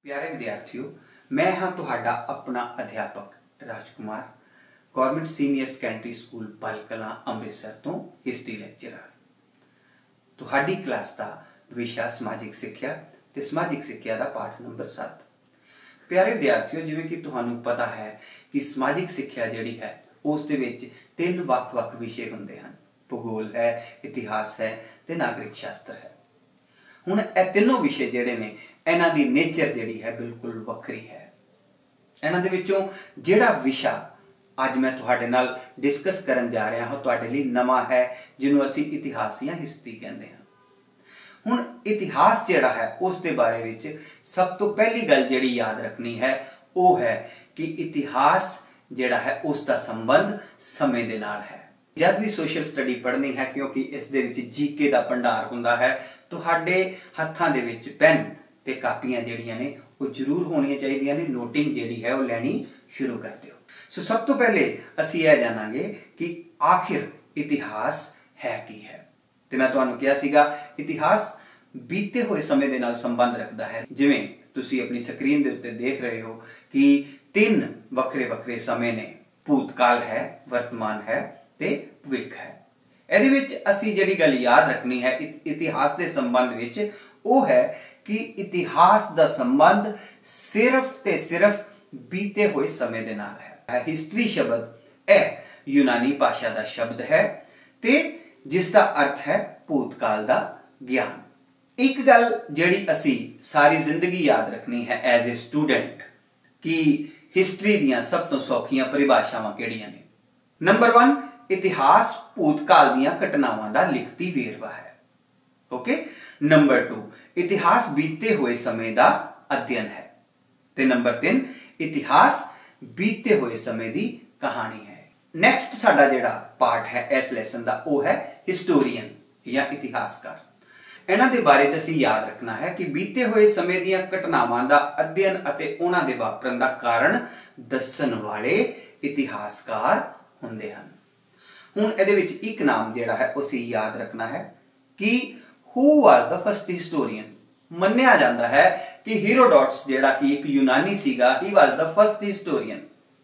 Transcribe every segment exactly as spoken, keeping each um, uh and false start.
प्यारे विद्यार्थियों, मैं हाँ तुहाडा अपना अध्यापक Rajkumar government senior secondary school Balkalan Amritsar तो हिस्ट्री लैक्चरर। तुहाडी क्लास का विषय समाजिक सिक्ख्या ते समाजिक सिक्ख्या का पाठ नंबर सत्त। प्यारे विद्यार्थियों, जिवें कि तुहानूं पता है कि समाजिक सिक्ख्या जिहड़ी है उस दे विच तीन वख-वख विषय हुंदे हन। भूगोल है, इतिहास है ते नागरिक शास्त्र है। हुण ਇਹ तीनों विषय जिहड़े ने इन्हां दी नेचर जिहड़ी है बिल्कुल वखरी है। इन्हां दे विचों जिहड़ा विषय अज मैं तुहाडे नाल डिस्कस करन जा रहा हां तुहाडे लई नवां है, जिहनूं असीं इतिहास या हिस्ट्री कहंदे हां। हुण इतिहास जिहड़ा है उस दे बारे विच सब तो पहली गल जिहड़ी याद रखनी है वो है कि इतिहास जिहड़ा है उसका संबंध समय दे नाल है। जब भी सोशल स्टडी पढ़नी है, क्योंकि इस दे विच जीके का भंडार हुंदा है, तुहाडे हत्थां दे विच पेन ते कापियां जिहड़ियां ने वो जरूर होणियां चाहीदियां ने। नोटिंग जिहड़ी है वो लैनी शुरू कर दिओ। सो सब तो पहले असीं यह जानांगे कि आखिर इतिहास है की है। ते मैं तुहानूं किहा सीगा इतिहास बीते हुए समय दे नाल संबंध रखदा है। जिवें तुसीं अपनी स्क्रीन दे उत्ते देख रहे हो कि तीन वखरे वखरे समय ने, भूतकाल है, वर्तमान है ते भविख है। ਇਹਦੇ ਵਿੱਚ ਅਸੀਂ ਜਿਹੜੀ ਗੱਲ याद रखनी है इतिहास के संबंध विच वो है कि इतिहास का संबंध सिर्फ ते सिर्फ बीते हुए समय दे नाल है। हिस्ट्री शब्द ए यूनानी भाषा का शब्द है ते जिसका अर्थ है भूतकाल का ज्ञान। एक गल जिहड़ी असी सारी जिंदगी याद रखनी है एज ए स्टूडेंट कि हिस्ट्री दियां सब तो सौखियां परिभाषावां किहड़ियां ने। नंबर वन, इतिहास भूतकाल दीयां घटनावां दा लिखती वेरवा है। ओके। नंबर टू, इतिहास बीते हुए समय का अध्ययन है। ते नंबर तीन, इतिहास बीते हुए समय की कहानी है। नैक्सट साडा जिहड़ा पार्ट है इस लैसन का वो है हिस्टोरीयन या इतिहासकार। इन्हां दे बारे च असीं याद रखना है कि बीते हुए समय दीयां घटनावां दा अध्ययन अते उहनां दे वापरन दा कारण दस्सण वाले इतिहासकार हुंदे हन। हुण इहदे विच एक नाम जिहड़ा है उसी याद रखना है कि who was the first historian. मन्निया जाता है कि हेरोडोटस जिहड़ा कि एक यूनानी सीगा, he was the first historian.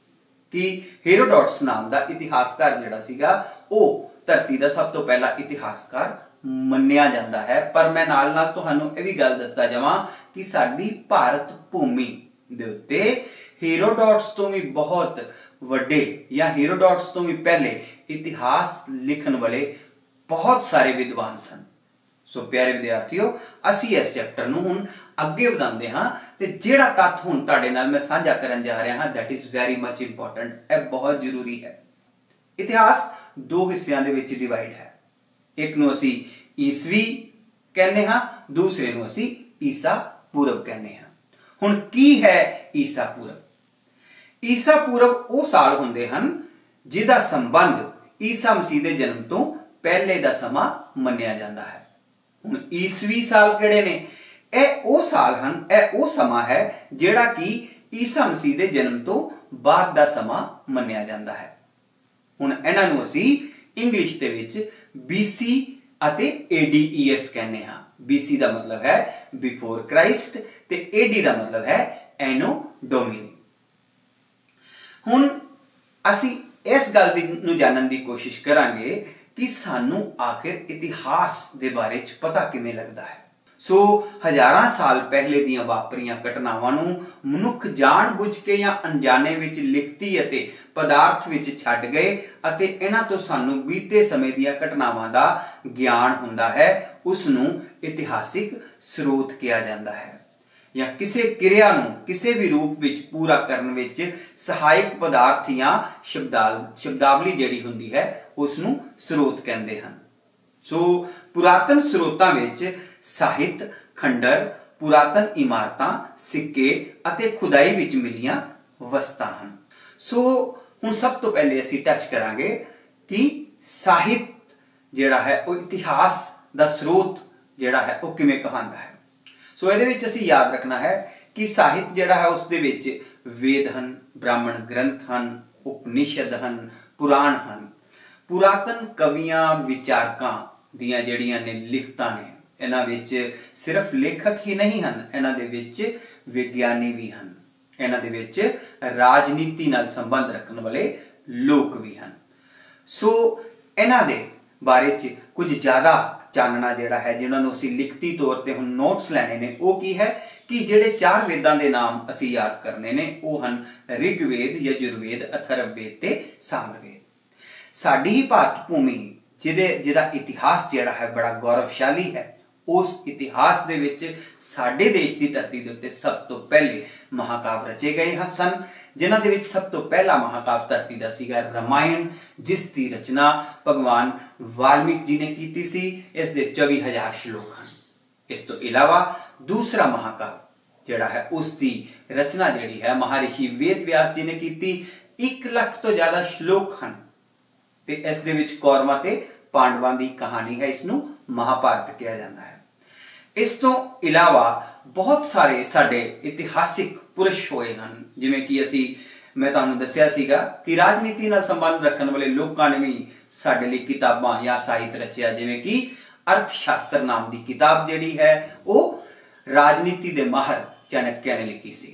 कि हेरोडोटस नाम दा इतिहासकार जिहड़ा सीगा वो धरती दा सब तो पहला इतिहासकार मन्निया जाता है। पर मैं नाल नाल तुहानूं इह वी गल दसदा जावां कि साडी भारत भूमि दे उत्ते हेरोडोटस तो भी बहुत वड्डे या हेरोडोटस तो भी पहले इतिहास लिखण वाले बहुत सारे विद्वान सन। सो प्यारे विद्यार्थियों, असी इस चैप्टर नूं हुण अगे वधांदे हां ते जिहड़ा तत्थ हुण तुहाडे नाल मैं साझा करन जा रहा हां that is very much important. यह बहुत जरूरी है। इतिहास दो हिस्सिਆਂ ਦੇ ਵਿੱਚ डिवाइड है। एक नूं असी ईसवी कहने हां, दूसरे नूं असी ईसा पूरव कहने हां। हुण की है ईसा पूरव? ईसा पूरव वो साल हुंदे हन जिहदा संबंध ईसा मसीह दे जन्म तो पहले दा समा मन्निया जाता है। हुण ईसवी साल किहड़े ने? ए वो साल हन, ए वो समा है जिहड़ा कि ईसा मसीह दे जन्म तो बाद दा समा मन्निया जाता है। हुण इन्हां नूं असीं इंग्लिश दे विच बीसी अते एडीईएस कहने हां। बीसी दा मतलब है बिफोर क्राइस्ट ते एडी दा मतलब है एनो डोमिनी। हुण असी इस गल नूं जानन दी कोशिश करांगे कि सानू आखिर इतिहास दे बारे च पता किवें लगदा है। सो हजारां साल पहले दीयां वापरियां घटनावां नूं मनुख जाण बुझ के या अनजाने विच लिखती अते पदार्थ विच छड्ड गए अते इन्हां तो सानू बीते समय दीयां घटनावां दा ज्ञान हुंदा है। उस नूं इतिहासिक स्रोत कहा जाता है या किसी क्रिया नूं किसी भी रूप विच पूरा करन विच सहायक पदार्थ या शब्दाल शब्दावली जिहड़ी हुंदी है उसनूं स्रोत कहंदे हन। सो पुरातन स्रोतां विच साहित्य, खंडर, पुरातन इमारतां, सिक्के अते खुदाई विच मिलियां वस्तां हन। सो हुण सब तो पहले असीं टच करांगे कि साहित्य जिहड़ा है वो इतिहास दा स्रोत जिहड़ा है वो किवें कहांदा है। सो इहदे विच असीं याद रखना है कि साहित्य जिहड़ा है उस दे विच वेद हन, ब्राह्मण ग्रंथ हन, उपनिषद हन, पुराण हन। पुरातन कवियां विचारकां जिहड़ियां ने लिखतां ने, इन्हां विच सिर्फ लेखक ही नहीं हन, इन्हां दे विच ਵਿਗਿਆਨੀ ਵੀ ਹਨ, ਇਹਨਾਂ ਦੇ ਵਿੱਚ ਰਾਜਨੀਤੀ ਨਾਲ ਸੰਬੰਧ ਰੱਖਣ ਵਾਲੇ ਲੋਕ ਵੀ ਹਨ। ਸੋ ਇਹਨਾਂ ਦੇ ਬਾਰੇ ਚ ਕੁਝ ਜ਼ਿਆਦਾ ਚਾਨਣਾ ਜਿਹੜਾ ਹੈ, ਜਿਨ੍ਹਾਂ ਨੂੰ ਅਸੀਂ ਲਿਖਤੀ ਤੌਰ ਤੇ ਹੁਣ ਨੋਟਸ ਲੈਣੇ ਨੇ, ਉਹ ਕੀ ਹੈ ਕਿ ਜਿਹੜੇ ਚਾਰ ਵੇਦਾਂ ਦੇ ਨਾਮ ਅਸੀਂ ਯਾਦ ਕਰਨੇ ਨੇ ਉਹ ਹਨ ਰਿਗਵੇਦ, ਯਜੁਰਵੇਦ, ਅਥਰਵਵੇਦ ਤੇ ਸਾਮਵੇਦ। ਸਾਡੀ ਹੀ ਭਾਰਤ ਭੂਮੀ ਜਿਹਦੇ ਜਿਹਦਾ ਇਤਿਹਾਸ ਜਿਹੜਾ ਹੈ ਬੜਾ ਗੌਰਵਸ਼ਾਲੀ ਹੈ, ਉਸ ਇਤਿਹਾਸ ਦੇ ਵਿੱਚ ਸਾਡੇ ਦੇਸ਼ ਦੀ ਧਰਤੀ ਦੇ ਉੱਤੇ ਸਭ ਤੋਂ ਪਹਿਲੇ ਮਹਾਕਾਵ ਰਚੇ ਗਏ ਹਨ ਸਨ, ਜਿਨ੍ਹਾਂ ਦੇ ਵਿੱਚ ਸਭ ਤੋਂ ਪਹਿਲਾ ਮਹਾਕਾਵ ਧਰਤੀ ਦਾ ਸੀਗਾ ਰਾਮਾਇਣ, ਜਿਸ ਦੀ ਰਚਨਾ ਭਗਵਾਨ ਵਾਲਮੀਕ ਜੀ ਨੇ ਕੀਤੀ ਸੀ। ਇਸ ਦੇ ਚੌਵੀ ਹਜ਼ਾਰ ਸ਼ਲੋਕ ਹਨ। ਇਸ ਤੋਂ ਇਲਾਵਾ ਦੂਸਰਾ ਮਹਾਕਾਵ ਜਿਹੜਾ ਹੈ ਉਸ ਦੀ ਰਚਨਾ ਜਿਹੜੀ ਹੈ ਮਹਾਰਿਸ਼ੀ ਵੇਦ ਵਿਆਸ ਜੀ ਨੇ ਕੀਤੀ। ਇੱਕ ਲੱਖ ਤੋਂ ਜ਼ਿਆਦਾ ਸ਼ਲੋਕ ਹਨ ਤੇ ਇਸ ਦੇ ਵਿੱਚ ਕੌਰਵਾਂ ਤੇ ਪਾਂਡਵਾਂ ਦੀ ਕਹਾਣੀ ਹੈ। ਇਸ ਨੂੰ ਮਹਾਭਾਰਤ ਕਿਹਾ ਜਾਂਦਾ ਹੈ। ਇਸ ਤੋਂ ਇਲਾਵਾ ਬਹੁਤ ਸਾਰੇ ਸਾਡੇ ਇਤਿਹਾਸਿਕ ਪੁਰਸ਼ ਹੋਏ ਹਨ, ਜਿਵੇਂ ਕਿ ਅਸੀਂ ਮੈਂ ਤੁਹਾਨੂੰ ਦੱਸਿਆ ਸੀਗਾ ਕਿ ਰਾਜਨੀਤੀ ਨਾਲ ਸੰਬੰਧ ਰੱਖਣ ਵਾਲੇ ਲੋਕਾਂ ਨੇ ਵੀ ਸਾਡੇ ਲਈ ਕਿਤਾਬਾਂ ਜਾਂ ਸਾਹਿਤ ਰਚਿਆ, ਜਿਵੇਂ ਕਿ ਅਰਥ ਸ਼ਾਸਤਰ ਨਾਮ ਦੀ ਕਿਤਾਬ ਜਿਹੜੀ ਹੈ ਉਹ ਰਾਜਨੀਤੀ ਦੇ ਮਾਹਰ ਚਾਣਕਿਆ ਨੇ ਲਿਖੀ ਸੀ।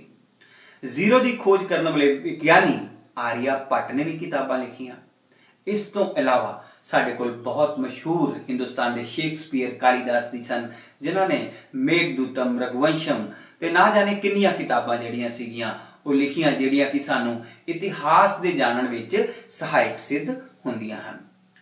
ਜ਼ੀਰੋ ਦੀ ਖੋਜ ਕਰਨ ਵਾਲੇ ਵਿਗਿਆਨੀ ਆਰੀਆ ਭੱਟ ਨੇ ਵੀ ਕਿਤਾਬਾਂ ਲਿਖੀਆਂ। ਇਸ ਤੋਂ ਇਲਾਵਾ ਸਾਡੇ ਕੋਲ ਬਹੁਤ ਮਸ਼ਹੂਰ ਹਿੰਦੁਸਤਾਨ ਦੇ ਸ਼ੇਕਸਪੀਅਰ ਕਾਲੀਦਾਸ ਜੀ ਸਨ, ਜਿਨ੍ਹਾਂ ਨੇ ਮੇਘਦੂਤਮ, ਰਘੁਵੰਸ਼ਮ ਤੇ ਨਾ ਜਾਣੇ ਕਿੰਨੀਆਂ ਕਿਤਾਬਾਂ ਜਿਹੜੀਆਂ ਸੀਗੀਆਂ ਉਹ ਲਿਖੀਆਂ, ਜਿਹੜੀਆਂ ਕਿ ਸਾਨੂੰ ਇਤਿਹਾਸ ਦੇ ਜਾਣਨ ਵਿੱਚ ਸਹਾਇਕ ਸਿੱਧ ਹੁੰਦੀਆਂ ਹਨ।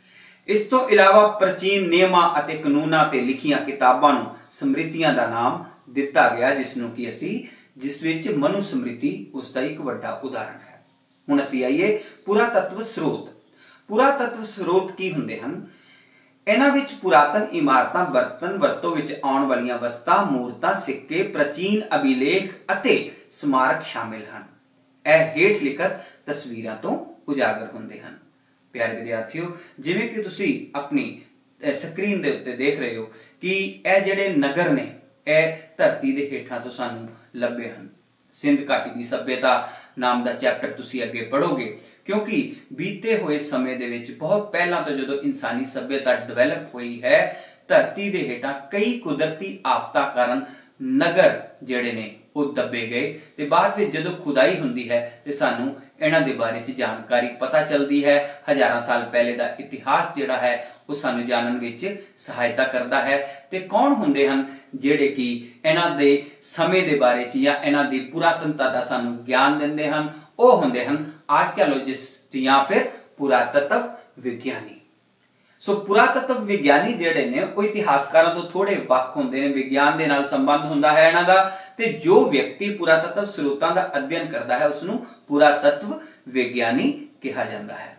ਇਸ ਤੋਂ ਇਲਾਵਾ ਪ੍ਰਾਚੀਨ ਨਿਯਮਾਂ ਅਤੇ ਕਾਨੂੰਨਾਂ ਤੇ ਲਿਖੀਆਂ ਕਿਤਾਬਾਂ ਨੂੰ ਸਮ੍ਰਿਤੀਆਂ ਦਾ ਨਾਮ ਦਿੱਤਾ ਗਿਆ, ਜਿਸ ਨੂੰ ਕਿ ਅਸੀਂ ਜਿਸ ਵਿੱਚ ਮਨੂ ਸਮ੍ਰਿਤੀ ਉਸ ਦਾ ਇੱਕ ਵੱਡਾ ਉਦਾਹਰਣ ਹੈ। ਹੁਣ ਅਸੀਂ ਆਈਏ ਪੁਰਾਤੱਤਵ ਸਰੋਤ। ਪੁਰਾਤੱਤਵ ਸਰੋਤ ਕੀ ਹੁੰਦੇ ਹਨ? ਇਹਨਾਂ ਵਿੱਚ ਪੁਰਾਤਨ ਇਮਾਰਤਾਂ, ਬਰਤਨ, ਵਰਤੋਂ ਵਿੱਚ ਆਉਣ ਵਾਲੀਆਂ ਵਸਤਾਂ, ਮੂਰਤਾਂ, ਸਿੱਕੇ, ਪ੍ਰਾਚੀਨ ਅਭਿਲੇਖ ਅਤੇ ਸਮਾਰਕ ਸ਼ਾਮਿਲ ਹਨ। ਇਹ ਹੇਠ ਲਿਖਤ ਤਸਵੀਰਾਂ ਤੋਂ ਉਜਾਗਰ ਹੁੰਦੇ ਹਨ। ਪਿਆਰੇ ਵਿਦਿਆਰਥੀਓ, ਜਿਵੇਂ ਕਿ ਤੁਸੀਂ ਆਪਣੀ ਸਕਰੀਨ ਦੇ ਉੱਤੇ ਦੇਖ ਰਹੇ ਹੋ ਕਿ ਇਹ ਜਿਹੜੇ ਨਗਰ ਨੇ ਇਹ ਧਰਤੀ ਦੇ ਹੇਠਾਂ ਤੋਂ ਸਾਨੂੰ ਲੱਭੇ ਹਨ। ਸਿੰਧ ਘਾਟੀ ਦੀ ਸੱਭਿਅਤਾ ਨਾਮ ਦਾ ਚੈਪਟਰ ਤੁਸੀਂ ਅੱਗੇ ਪੜ੍ਹੋਗੇ, ਕਿਉਂਕਿ ਬੀਤੇ ਹੋਏ ਸਮੇਂ ਦੇ ਵਿੱਚ ਬਹੁਤ ਪਹਿਲਾਂ ਤੋਂ ਜਦੋਂ ਇਨਸਾਨੀ ਸੱਭਿਅਤਾ ਡਿਵੈਲਪ ਹੋਈ ਹੈ, ਧਰਤੀ ਦੇ ਹੇਠਾਂ ਕਈ ਕੁਦਰਤੀ ਆਫਤਾਂ ਕਾਰਨ ਨਗਰ ਜਿਹੜੇ ਨੇ ਉਹ ਦੱਬੇ ਗਏ ਤੇ ਬਾਅਦ ਵਿੱਚ ਜਦੋਂ ਖੁਦਾਈ ਹੁੰਦੀ ਹੈ ਤੇ ਸਾਨੂੰ ਇਹਨਾਂ ਦੇ ਬਾਰੇ ਚ ਜਾਣਕਾਰੀ ਪਤਾ ਚੱਲਦੀ ਹੈ। ਹਜ਼ਾਰਾਂ ਸਾਲ ਪਹਿਲੇ ਦਾ ਇਤਿਹਾਸ ਜਿਹੜਾ ਹੈ ਉਹ ਸਾਨੂੰ ਜਾਣਨ ਵਿੱਚ ਸਹਾਇਤਾ ਕਰਦਾ ਹੈ। ਤੇ ਕੌਣ ਹੁੰਦੇ ਹਨ ਜਿਹੜੇ ਕਿ ਇਹਨਾਂ ਦੇ ਸਮੇਂ ਦੇ ਬਾਰੇ ਚ ਜਾਂ ਇਹਨਾਂ ਦੀ ਪੁਰਾਤਨਤਾ ਦਾ ਸਾਨੂੰ ਗਿਆਨ ਦਿੰਦੇ ਹਨ? ਉਹ ਹੁੰਦੇ ਹਨ ਆਰਕੀਓਲੋਜਿਸਟ ਜਾਂ ਫਿਰ ਪੁਰਾਤੱਤਵ ਵਿਗਿਆਨੀ। ਸੋ ਪੁਰਾਤੱਤਵ ਵਿਗਿਆਨੀ ਜਿਹੜੇ ਨੇ ਉਹ ਇਤਿਹਾਸਕਾਰਾਂ ਤੋਂ ਥੋੜੇ ਵੱਖ ਹੁੰਦੇ ਨੇ, ਵਿਗਿਆਨ ਦੇ ਨਾਲ ਸੰਬੰਧ ਹੁੰਦਾ ਹੈ ਇਹਨਾਂ ਦਾ, ਤੇ ਜੋ ਵਿਅਕਤੀ ਪੁਰਾਤੱਤਵ ਸਰੋਤਾਂ ਦਾ ਅਧਿਐਨ ਕਰਦਾ ਹੈ ਉਸਨੂੰ ਪੁਰਾਤੱਤਵ ਵਿਗਿਆਨੀ ਕਿਹਾ ਜਾਂਦਾ ਹੈ।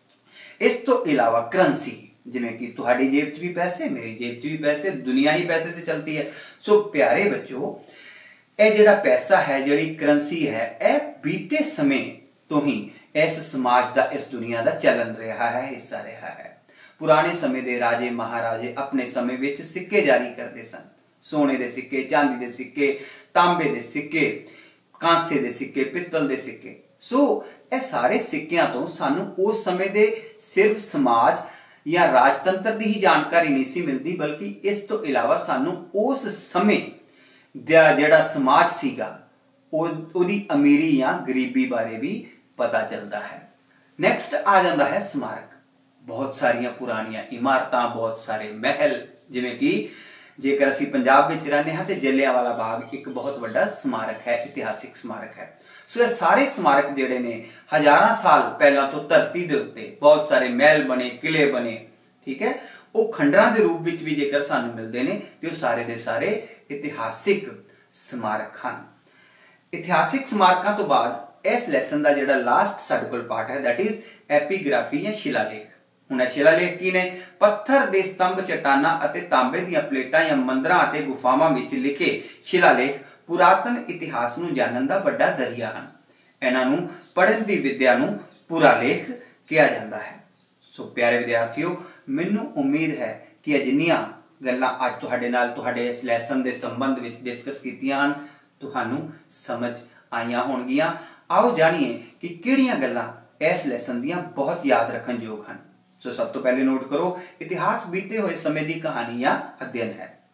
ਇਸ ਤੋਂ ਇਲਾਵਾ ਕਰੰਸੀ, ਜਿਵੇਂ ਕਿ ਤੁਹਾਡੀ ਜੇਬ 'ਚ ਵੀ ਪੈਸੇ, ਮੇਰੀ ਜੇਬ 'ਚ ਵੀ ਪੈਸੇ, ਦੁਨੀਆ ਹੀ ਪੈਸੇ से चलती है। सो प्यारे बच्चों, ਇਹ ਜਿਹੜਾ ਪੈਸਾ ਹੈ, ਜਿਹੜੀ ਕਰੰਸੀ ਹੈ, ਇਹ ਬੀਤੇ ਸਮੇਂ ਤੋਂ ਹੀ ਇਸ ਸਮਾਜ ਦਾ, ਇਸ ਦੁਨੀਆ ਦਾ ਚੱਲਣ ਰਿਹਾ ਹੈ, ਹਿੱਸਾ ਰਿਹਾ ਹੈ। ਪੁਰਾਣੇ ਸਮੇਂ ਦੇ ਰਾਜੇ ਮਹਾਰਾਜੇ ਆਪਣੇ ਸਮੇਂ ਵਿੱਚ ਸਿੱਕੇ ਜਾਰੀ ਕਰਦੇ ਸਨ। ਸੋਨੇ ਦੇ ਸਿੱਕੇ, ਚਾਂਦੀ ਦੇ ਸਿੱਕੇ, ਤਾਂਬੇ ਦੇ ਸਿੱਕੇ, ਕਾਂਸੇ ਦੇ ਸਿੱਕੇ, ਪਿੱਤਲ ਦੇ ਸਿੱਕੇ। ਸੋ ਇਹ ਸਾਰੇ ਸਿੱਕਿਆਂ ਤੋਂ ਸਾਨੂੰ ਉਸ ਸਮੇਂ ਦੇ ਸਿਰਫ ਸਮਾਜ ਜਾਂ ਰਾਜਤੰਤਰ ਦੀ ਹੀ ਜਾਣਕਾਰੀ ਨਹੀਂ ਸੀ ਮਿਲਦੀ, ਬਲਕਿ ਇਸ ਤੋਂ ਇਲਾਵਾ ਸਾਨੂੰ ਉਸ ਸਮੇਂ ਦਾ ਜਿਹੜਾ ਸਮਾਜ ਸੀਗਾ ਉਹਦੀ ਅਮੀਰੀ ਜਾਂ ਗਰੀਬੀ ਬਾਰੇ ਵੀ ਪਤਾ ਚੱਲਦਾ ਹੈ। ਨੈਕਸਟ ਆ ਜਾਂਦਾ ਹੈ ਸਮਾਰਕ। ਬਹੁਤ ਸਾਰੀਆਂ ਪੁਰਾਣੀਆਂ ਇਮਾਰਤਾਂ, ਬਹੁਤ ਸਾਰੇ ਮਹਿਲ, ਜਿਵੇਂ ਕਿ ਜੇਕਰ ਅਸੀਂ ਪੰਜਾਬ ਵਿੱਚ ਰਹਿੰਦੇ ਹਾਂ ਤੇ ਜਲਿਆਂਵਾਲਾ ਬਾਗ ਇੱਕ ਬਹੁਤ ਵੱਡਾ ਸਮਾਰਕ ਹੈ, ਇਤਿਹਾਸਿਕ ਸਮਾਰਕ ਹੈ। ਸੋ ਇਹ ਸਾਰੇ ਸਮਾਰਕ ਜਿਹੜੇ ਨੇ ਹਜ਼ਾਰਾਂ ਸਾਲ ਪਹਿਲਾਂ ਤੋਂ ਧਰਤੀ ਦੇ ਉੱਤੇ ਬਹੁਤ ਸਾਰੇ ਮਹਿਲ ਬਣੇ, ਕਿਲੇ ਬਣੇ, ਠੀਕ ਹੈ, ਉਹ ਖੰਡਰਾਂ ਦੇ ਰੂਪ ਵਿੱਚ ਵੀ ਜੇਕਰ ਸਾਨੂੰ ਮਿਲਦੇ ਨੇ ਤੇ ਉਹ ਸਾਰੇ ਦੇ ਸਾਰੇ ਇਤਿਹਾਸਿਕ ਸਮਾਰਕ ਹਨ। ਇਤਿਹਾਸਿਕ ਸਮਾਰਕਾਂ ਤੋਂ ਬਾਅਦ ਇਸ ਲੈਸਨ ਦਾ ਜਿਹੜਾ ਲਾਸਟ ਸਾਡੇ ਕੋਲ ਪਾਰਟ ਹੈ, ਦੈਟ ਇਜ਼ ਐਪੀਗ੍ਰਾਫੀ ਜਾਂ ਸ਼ਿਲਾਲੇਖ। ਹੁਣ ਇਹ ਸ਼ਿਲਾਲੇਖ ਕੀ ਨੇ? ਪੱਥਰ ਦੇ ਸਤੰਭ, ਚਟਾਨਾਂ ਅਤੇ ਤਾਂਬੇ ਦੀਆਂ ਪਲੇਟਾਂ ਜਾਂ ਮੰਦਰਾਂ ਅਤੇ ਗੁਫਾਵਾਂ ਵਿੱਚ ਲਿਖੇ ਸ਼ਿਲਾਲੇਖ ਪੁਰਾਤਨ ਇਤਿਹਾਸ ਨੂੰ ਜਾਣਨ ਦਾ ਵੱਡਾ ਜ਼ਰੀਆ ਹਨ। ਇਹਨਾਂ ਨੂੰ ਪੜ੍ਹਨ ਦੀ ਵਿਦਿਆ ਨੂੰ ਪੁਰਾਲੇਖ ਕਿਹਾ ਜਾਂਦਾ ਹੈ। ਸੋ ਪਿਆਰੇ ਵਿਦਿਆਰਥੀਓ, ਮੈਨੂੰ ਉਮੀਦ ਹੈ ਕਿ ਇਹ ਜਿੰਨੀਆਂ ਗੱਲਾਂ ਅੱਜ ਤੁਹਾਡੇ ਨਾਲ ਤੁਹਾਡੇ ਇਸ ਲੈਸਨ ਦੇ ਸੰਬੰਧ ਵਿੱਚ ਡਿਸਕਸ ਕੀਤੀਆਂ ਹਨ ਤੁਹਾਨੂੰ ਸਮਝ ਆਈਆਂ ਹੋਣਗੀਆਂ। ਆਓ ਜਾਣੀਏ ਕਿ ਕਿਹੜੀਆਂ ਗੱਲਾਂ ਇਸ ਲੈਸਨ ਦੀਆਂ ਬਹੁਤ ਯਾਦ ਰੱਖਣ ਯੋਗ ਹਨ। ਸੋ ਸਭ ਤੋਂ ਪਹਿਲੇ ਨੋਟ ਕਰੋ, ਇਤਿਹਾਸ ਬੀਤੇ ਹੋਏ ਸਮੇਂ ਦੀ ਕਹਾਣੀ ਜਾਂ ਅਧਿਐਨ ਹੈ।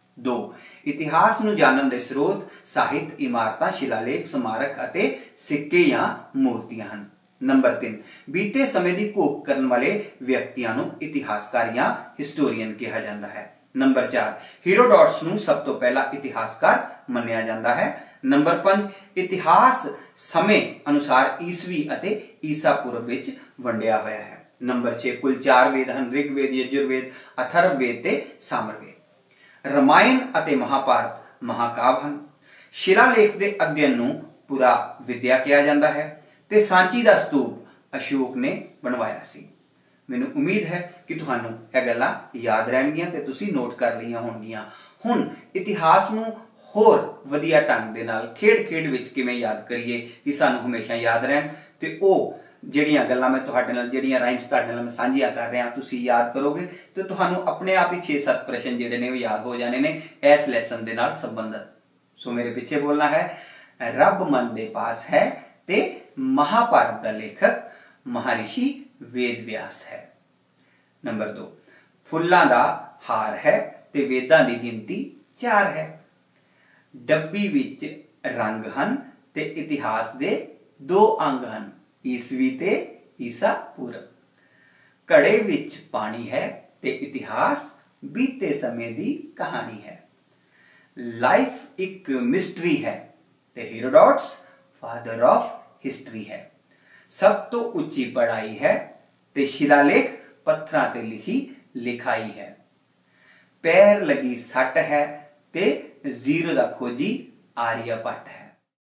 दो इतिहास नूं जानन दे स्रोत ਸਾਹਿਤ, इमारतां, शिलालेख, स्मारक अते सिक्के या मूर्तियां हन। नंबर तीन बीते समय की घोख करन वाले व्यक्तियों नूं इतिहासकार या हिस्टोरीयन कहा जाता है। नंबर चार हीरोडोटस नूं सब तो पहला इतिहासकार मन्निया जाता है। नंबर पांच इतिहास समय अनुसार ईसवी अते ईसा पूर्व विच वंडिया होया है। नंबर छे कुल चार वेद हन, ऋग्वेद, यजुर्वेद, अथर्ववेद ते सामवेद। रामायण अते महाभारत महाकाव्य हन। शिलालेख के अध्ययन नूं पुरा विद्या कहा जाता है ते सांची दा स्तूप अशोक ने बनवाया सी। मैनूं उम्मीद है कि तुहानूं इह गल्लां याद रहणगीਆਂ ते तुसीं नोट कर लईआं होणगीਆਂ। हुण इतिहास नूं होर वधिया ढंग दे नाल खेड खेड विच किवें याद करिए कि सानूं हमेशा याद रहण ते ओह ਜਿਹੜੀਆਂ ਗੱਲਾਂ मैं तुहाडे नाल ਜਿਹੜੀਆਂ ਰਾਈਮਸ ਤੁਹਾਡੇ ਨਾਲ मैं ਸਾਂਝੀਆਂ ਕਰ ਰਿਹਾ ਤੁਸੀਂ याद करोगे तो ਤੁਹਾਨੂੰ अपने आप ही छे सत्त प्रश्न ਜਿਹੜੇ ਨੇ ਉਹ याद हो जाने ने इस लैसन दे नाल संबंधित। सो मेरे पीछे बोलना है रब मन दे पास है ते महाभारत का लेखक महर्षि वेद व्यास है। नंबर दो फुल्लां दा हार है ते वेदां दी गिनती चार है। डब्बी विच रंग हन ते इतिहास दे दो अंग हन, ईसवी ते ईसा पूर्व। घड़े विच पानी है ते इतिहास बीते समय दी कहानी है। लाइफ एक मिस्ट्री है ते हेरोडोटस फादर ऑफ हिस्ट्री है। सब तो उच्ची पढ़ाई है ते शिलालेख पत्थरां ते लिखी लिखाई है। पैर लगी सट है ते जीरो दा खोजी आर्यभट्ट है।